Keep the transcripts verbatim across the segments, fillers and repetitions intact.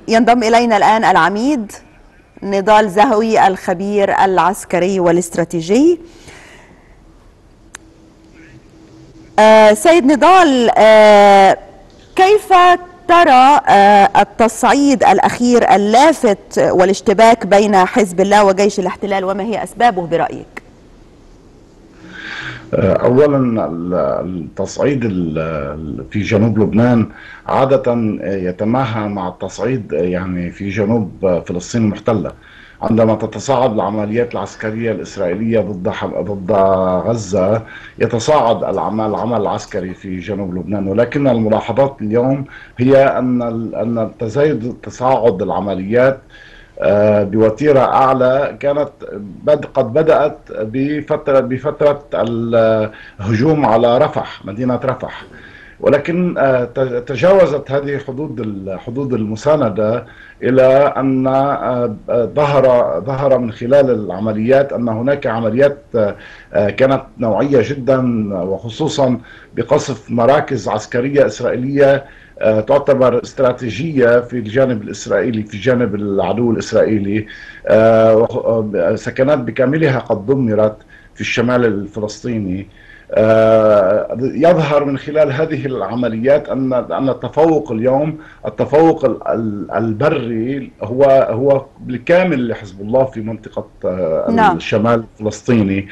ينضم إلينا الآن العميد نضال زهوي الخبير العسكري والاستراتيجي. آه سيد نضال، آه كيف ترى آه التصعيد الأخير اللافت والاشتباك بين حزب الله وجيش الاحتلال، وما هي أسبابه برأيك؟ أولا، التصعيد في جنوب لبنان عادة يتماهى مع التصعيد يعني في جنوب فلسطين المحتلة. عندما تتصاعد العمليات العسكرية الإسرائيلية ضد ضد غزة يتصاعد العمل العمل العسكري في جنوب لبنان، ولكن الملاحظات اليوم هي أن أن تزايد تصاعد العمليات بوتيرة أعلى كانت بد قد بدأت بفترة بفترة الهجوم على رفح، مدينة رفح، ولكن تجاوزت هذه حدود حدود المساندة إلى أن ظهر ظهر من خلال العمليات أن هناك عمليات كانت نوعية جدا، وخصوصا بقصف مراكز عسكرية إسرائيلية تعتبر استراتيجية في الجانب الإسرائيلي، في جانب العدو الإسرائيلي. سكنات بكاملها قد دمرت في الشمال الفلسطيني. يظهر من خلال هذه العمليات أن أن التفوق اليوم، التفوق البري هو هو بالكامل لحزب الله في منطقة نعم. الشمال الفلسطيني،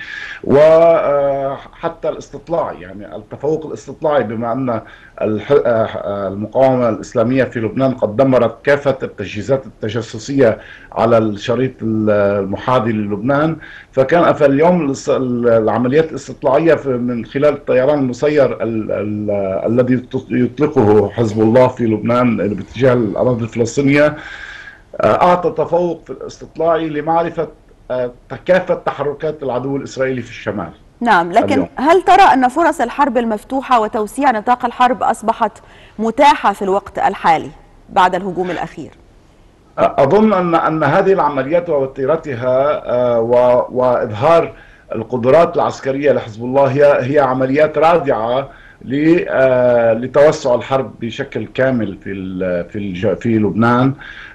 وحتى الاستطلاعي، يعني التفوق الاستطلاعي، بما أن المقاومة الإسلامية في لبنان قد دمرت كافة التجهيزات التجسسية على الشريط المحاذي للبنان، فكان فاليوم العمليات الاستطلاعية من خلال الطيران المسير الذي يطلقه حزب الله في لبنان باتجاه الأراضي الفلسطينية أعطى تفوق في الاستطلاعي لمعرفة كافة تحركات العدو الإسرائيلي في الشمال. نعم، لكن اليوم. هل ترى أن فرص الحرب المفتوحة وتوسيع نطاق الحرب أصبحت متاحة في الوقت الحالي بعد الهجوم الأخير؟ أظن أن أن هذه العمليات ووتيرتها وإظهار القدرات العسكرية لحزب الله هي هي عمليات رادعة لتوسع الحرب بشكل كامل في في في لبنان،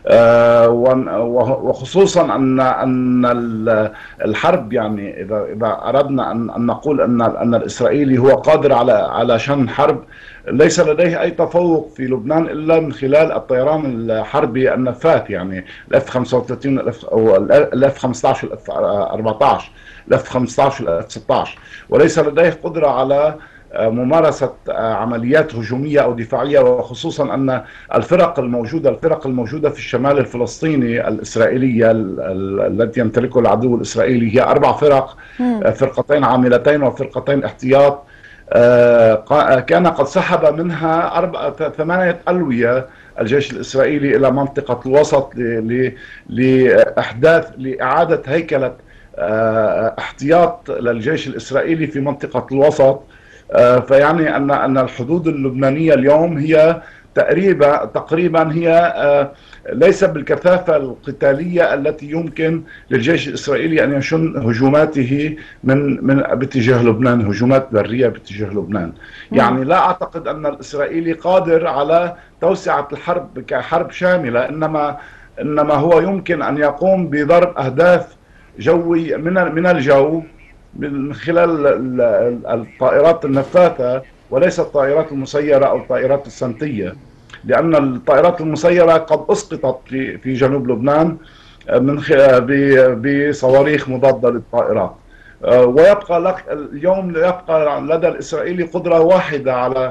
وخصوصا ان ان الحرب، يعني اذا اذا اردنا ان ان نقول ان ان الاسرائيلي هو قادر على على شن حرب، ليس لديه اي تفوق في لبنان الا من خلال الطيران الحربي النفاث، يعني الاف خمسة وثلاثين او الاف خمسة عشر الاف أربعة عشر الاف خمسة عشر الاف ستة عشر، وليس لديه قدرة على ممارسة عمليات هجومية أو دفاعية، وخصوصا أن الفرق الموجودة الفرق الموجودة في الشمال الفلسطيني الإسرائيلية التي يمتلكها العدو الإسرائيلي هي أربع فرق، فرقتين عاملتين وفرقتين احتياط. كان قد سحب منها أربع ثمانية ألوية الجيش الإسرائيلي إلى منطقة الوسط لإحداث لإعادة هيكلة احتياط للجيش الإسرائيلي في منطقة الوسط. فيعني ان ان الحدود اللبنانيه اليوم هي تقريبا تقريبا هي ليس بالكثافه القتاليه التي يمكن للجيش الاسرائيلي ان يشن هجوماته من من باتجاه لبنان، هجومات بريه باتجاه لبنان. يعني لا اعتقد ان الاسرائيلي قادر على توسعه الحرب كحرب شامله، انما انما هو يمكن ان يقوم بضرب اهداف جوي من من الجو من خلال الطائرات النفاثة، وليس الطائرات المسيرة أو الطائرات السنتية، لأن الطائرات المسيرة قد أسقطت في في جنوب لبنان من بصواريخ مضادة للطائرات. ويبقى لك اليوم يبقى لدى الإسرائيلي قدرة واحدة على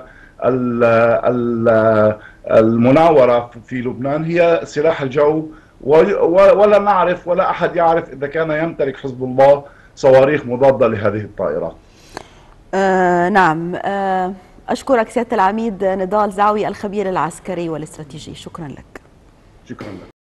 المناورة في لبنان، هي سلاح الجو، ولا نعرف ولا أحد يعرف إذا كان يمتلك حزب الله صواريخ مضادة لهذه الطائرات. آه نعم. آه أشكرك سيادة العميد نضال زعوي الخبير العسكري والاستراتيجي، شكرا لك. شكرا لك.